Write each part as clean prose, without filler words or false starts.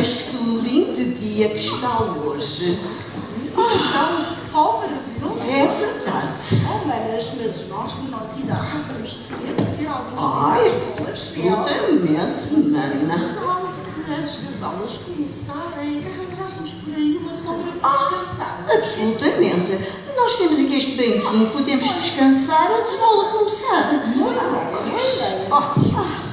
Mas que lindo dia que está hoje. Sim, está um sol maravilhoso. É verdade. Oh, mas nós, na nossa idade, já vamos ter alguns absolutamente, Nana. Então, se antes das aulas começarem, arranjássemos por aí uma sombra para descansar. Absolutamente. Nós temos aqui este banquinho, podemos descansar antes da aula começar. Muito bem. Ótimo.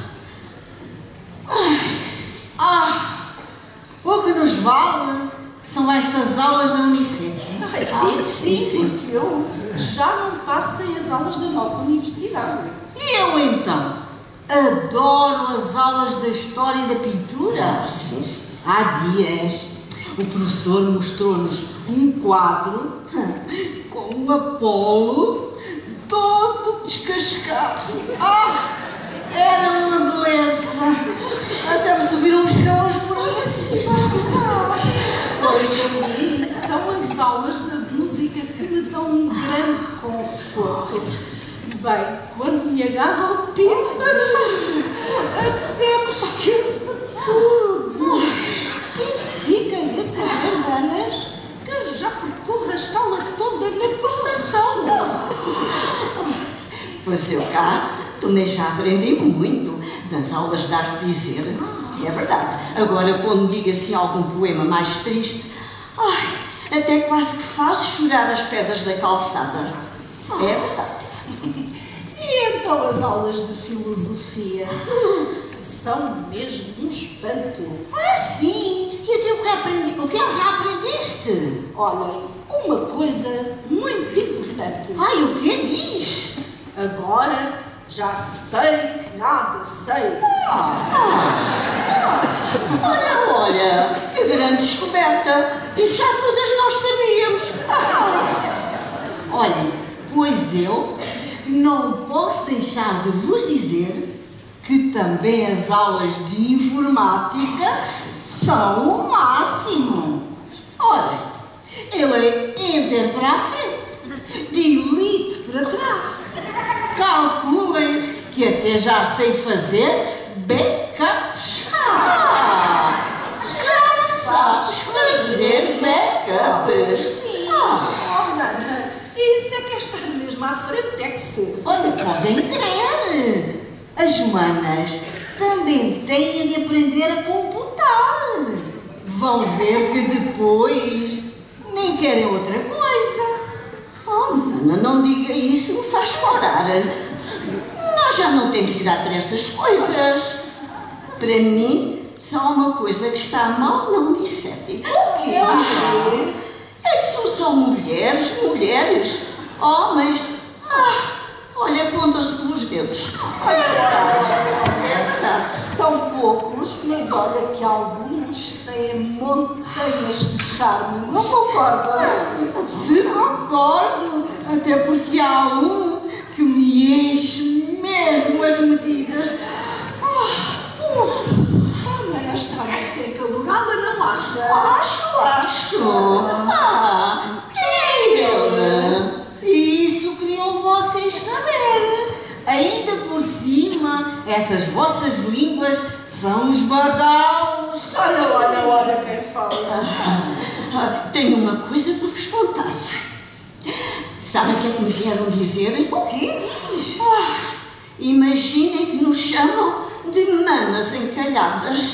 O que nos vale são estas aulas da Unicef. Sim, porque eu já não passei as aulas da nossa universidade. E eu então? Adoro as aulas da história e da pintura. Sim. Há dias, o professor mostrou-nos um quadro com um Apolo todo descascado. Era uma beleza. Até me subiram os calos por aí assim. Pois a mim são as aulas da música que me dão um grande conforto. Bem, quando me agarro ao pífaro, até me esqueço de tudo. E fiquem a saber, manas, que já percorro a escala toda na perfeição. Pois eu cá também já aprendi muito nas aulas de arte dizer. É verdade. Agora, quando digo assim algum poema mais triste, até quase que faz chorar as pedras da calçada. É verdade. E então as aulas de filosofia são mesmo um espanto. Sim! E até o que já aprendeste? Olhem, uma coisa muito importante. O que diz? Agora já sei que nada sei. Olha, que grande descoberta! Isso já todas nós sabíamos. Olhem, pois eu não posso deixar de vos dizer que também as aulas de informática são o máximo. Olha, ele é enter para a frente, delete para trás. Calculem que até já sei fazer backups. Já sabes fazer backups. Nana, isso é que é estar mesmo à frente, é que sei. Olha, podem crer. As manas também têm de aprender a computar. Vão ver que depois nem querem outra coisa. Nana, não diga isso, me faz chorar. Nós já não temos idade para essas coisas. Para mim, só uma coisa que está mal não disseste. O quê? É que são só mulheres. Homens, olha, contas pelos dedos. É verdade. São poucos, mas olha que alguns têm montanhas de charme. Não concorda? Se concordo, até porque há um que me enche mesmo as medidas. Nana está muito encalorada, não acha? Acho. Quem é ele? Isso queriam vocês saber. Ainda por cima, essas vossas línguas são os badaus. Olha quem fala. Tenho uma coisa para vos contar. Sabem o que é que me vieram dizer? O quê? Imaginem que nos chamam de manas encalhadas.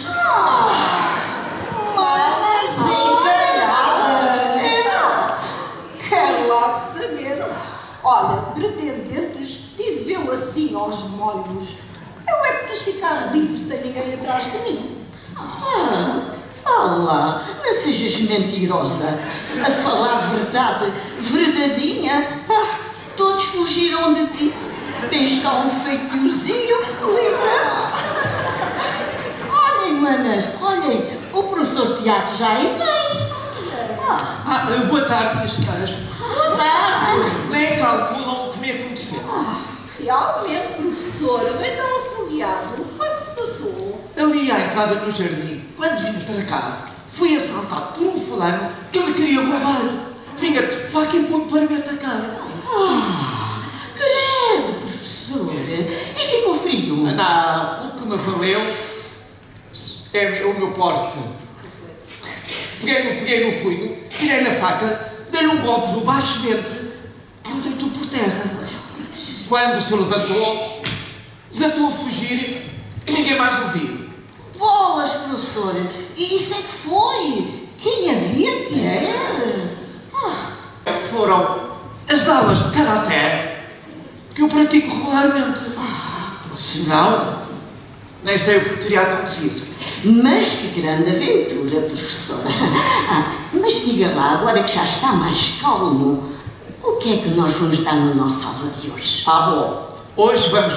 Manas encalhadas! Quero lá saber. Olha, pretendentes, tive-eu assim aos molhos. Eu é que quis ficar livre sem ninguém atrás de mim. Fala, não sejas mentirosa. A falar verdade, verdadeinha. Todos fugiram de ti. Tens cá um feitiozinho livre. Olhem, manas, olhem, o professor de teatro já aí vem. Boa tarde, minhas senhoras. Boa tarde. Nem calculam o que me aconteceu. Realmente, professora, vem tão afogueado. O que foi que se passou? Ali à entrada no jardim, quando vim para cá, fui assaltado por um fulano que me queria roubar. Vinha de faca e punho para me atacar. Credo, professor. E ficou ferido? Não, o que me valeu é o meu porte Peguei no punho, tirei na faca, dei-lhe um golpe no baixo ventre e o deitou por terra. Quando se levantou, desatou a fugir e ninguém mais o viu. Bolas, professor! Isso é que foi! Quem havia de dizer? Foram as aulas de karaté que eu pratico regularmente. Senão, nem sei o que teria acontecido. Mas que grande aventura, professora. Mas diga lá, agora que já está mais calmo, o que é que nós vamos dar na nossa aula de hoje? Bom, hoje vamos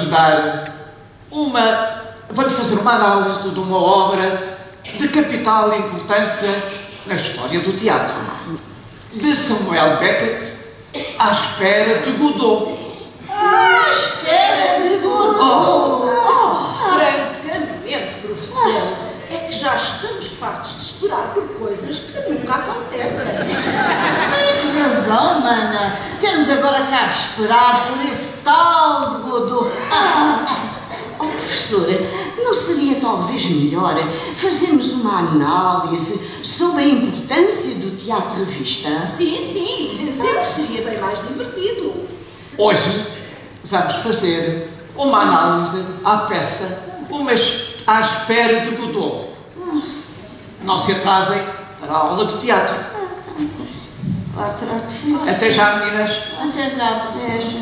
vamos fazer uma análise de uma obra de capital importância na história do teatro. De Samuel Beckett, À Espera de Godot. À espera de Godot! Francamente, professor, é que já estamos fartos de esperar por coisas que nunca acontecem. Tens razão, mana. Temos agora cá de esperar por esse tal de Godot. Professora, não seria talvez melhor fazermos uma análise sobre a importância do teatro-revista? Sim, sempre seria bem mais divertido. Hoje vamos fazer uma análise à peça À Espera de Godot. Não se atrasem para a aula de teatro. Claro, terá que ser. Até já, meninas. Até já, deixa.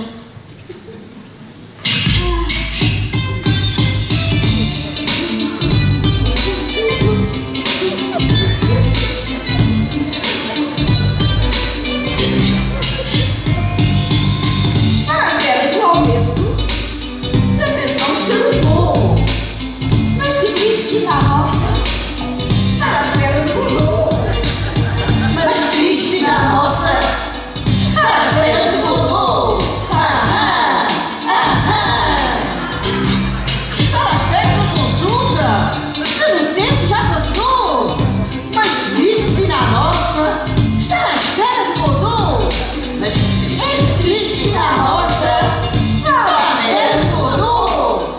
Estar à espera do aumento da pensão de Godot. Mas que triste a nossa. Estar à espera de Godot. Mas triste na nossa, está à espera de Godot. Estava à espera da consulta, que no tempo já passou. Mas triste na nossa, estar à espera de Godot. Mas Triste na nossa, estar à espera de Godot.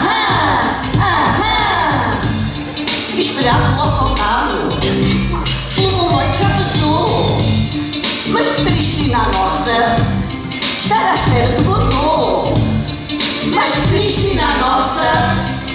esperar pelo autocarro. O noite já passou. Mas que triste na nossa, estar à espera de Godot. Mas que triste na nossa,